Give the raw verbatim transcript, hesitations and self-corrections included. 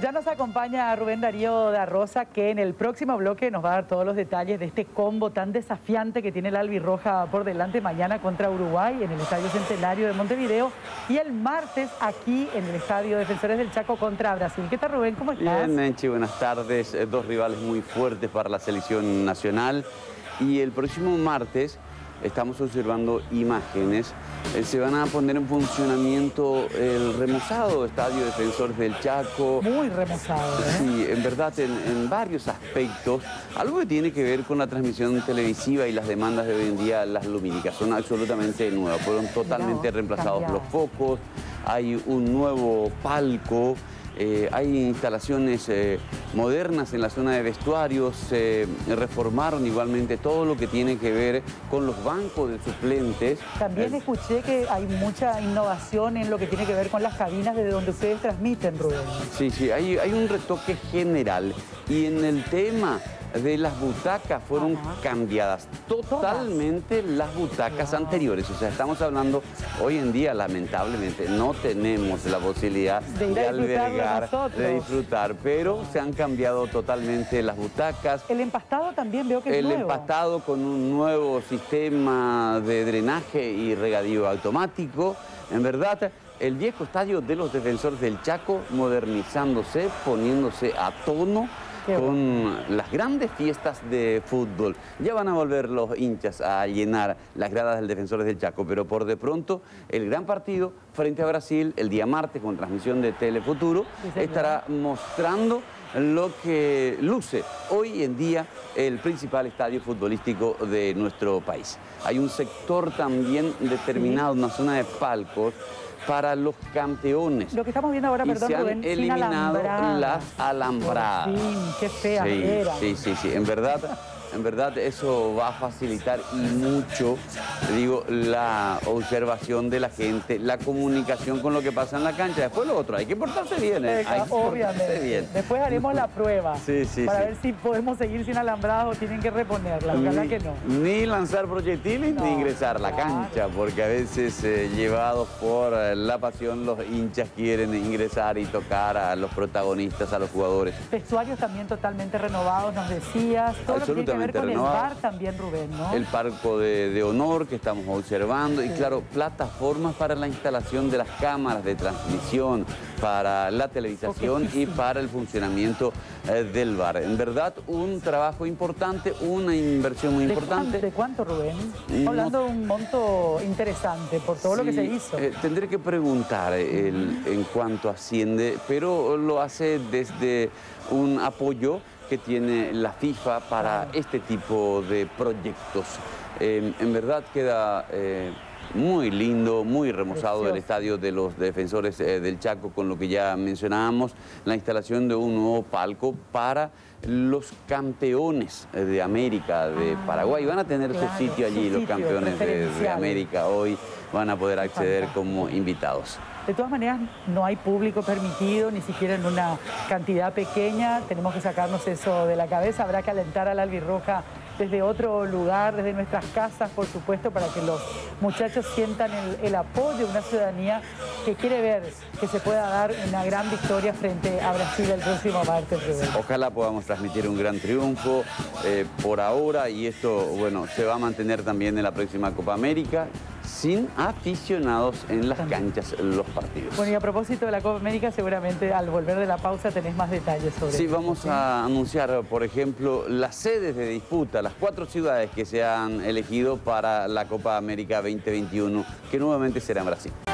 Ya nos acompaña Rubén Darío da Rosa, que en el próximo bloque nos va a dar todos los detalles de este combo tan desafiante que tiene el albirroja por delante mañana contra Uruguay en el Estadio Centenario de Montevideo y el martes aquí en el Estadio Defensores del Chaco contra Brasil. ¿Qué tal, Rubén? ¿Cómo estás? Bien, Menchi, buenas tardes. Dos rivales muy fuertes para la selección nacional y el próximo martes estamos observando imágenes. Eh, se van a poner en funcionamiento el remozado Estadio Defensores del Chaco. Muy remozado, ¿eh? Sí, en verdad, en, en varios aspectos. Algo que tiene que ver con la transmisión televisiva y las demandas de hoy en día, las lumínicas son absolutamente nuevas. Fueron totalmente Mirá, reemplazados cambiado. los focos, hay un nuevo palco. Eh, hay instalaciones eh, modernas en la zona de vestuarios, se eh, reformaron igualmente todo lo que tiene que ver con los bancos de suplentes. También Eh, escuché que hay mucha innovación en lo que tiene que ver con las cabinas desde donde ustedes transmiten, Rubén. Sí, sí, hay, hay un retoque general y en el tema de las butacas fueron Ajá. cambiadas totalmente las butacas Wow. anteriores. O sea, estamos hablando, hoy en día lamentablemente no tenemos la posibilidad De ir de, a disfrutarlo albergar, nosotros. de disfrutar, pero se han cambiado totalmente las butacas. El empastado también veo que es El nuevo. empastado con un nuevo sistema de drenaje y regadío automático. En verdad, el viejo estadio de los Defensores del Chaco modernizándose, poniéndose a tono Qué con las grandes fiestas de fútbol. Ya van a volver los hinchas a llenar las gradas del Defensores del Chaco, pero por de pronto el gran partido frente a Brasil el día martes con transmisión de Telefuturo Sí, señor. estará mostrando lo que luce hoy en día el principal estadio futbolístico de nuestro país. Hay un sector también determinado, una zona de palcos para los campeones. Lo que estamos viendo ahora, Y perdón, se han Rubén, sin eliminado alambradas. las alambradas. Por fin, qué feas Sí, eran. sí, sí, sí. En verdad, en verdad eso va a facilitar y mucho, digo, la observación de la gente, la comunicación con lo que pasa en la cancha. Después lo otro, hay que portarse bien, ¿eh? Venga, Hay que portarse obviamente. bien. Después haremos la prueba Sí, sí, para sí. ver si podemos seguir sin alambradas o tienen que reponerla. Ojalá Ni, que no. ni lanzar proyectiles No, ni ingresar a la claro. cancha, porque a veces eh, llevados por eh, la pasión los hinchas quieren ingresar y tocar a los protagonistas, a los jugadores. Vestuarios también totalmente renovados, nos decías. Todo lo que tiene que ver Absolutamente con renovados. el bar también, Rubén, ¿no? El palco de, de honor que estamos observando y claro, plataformas para la instalación de las cámaras de transmisión, para la televisación y Poquísimo. para el funcionamiento eh, del bar. En verdad, un trabajo importante, una inversión muy ¿De importante. cuánto, de cuánto, Rubén? Estamos No- hablando de un monto interesante por todo lo que Sí, se hizo. eh, tendré que preguntar el- en cuánto asciende, pero lo hace desde un apoyo que tiene la FIFA para Claro. este tipo de proyectos. Eh, en verdad queda eh, muy lindo, muy remozado el Precioso. estadio de los Defensores eh, del Chaco, con lo que ya mencionábamos, la instalación de un nuevo palco para los campeones eh, de América, de Ah, Paraguay. Van a tener claro, su sitio su allí, los sitio campeones de, de preferencial. América hoy van a poder acceder Fantástico. como invitados. De todas maneras, no hay público permitido, ni siquiera en una cantidad pequeña. Tenemos que sacarnos eso de la cabeza. Habrá que alentar al albirroja desde otro lugar, desde nuestras casas, por supuesto, para que los muchachos sientan el, el apoyo de una ciudadanía que quiere ver que se pueda dar una gran victoria frente a Brasil el próximo martes, Rubén. Ojalá podamos transmitir un gran triunfo eh, por ahora y esto, bueno, se va a mantener también en la próxima Copa América sin aficionados en las También. canchas, los partidos. Bueno, y a propósito de la Copa América, seguramente al volver de la pausa tenés más detalles sobre Sí, eso, vamos ¿sí? a anunciar, por ejemplo, las sedes de disputa, las cuatro ciudades que se han elegido para la Copa América veinte veintiuno, que nuevamente será en Brasil.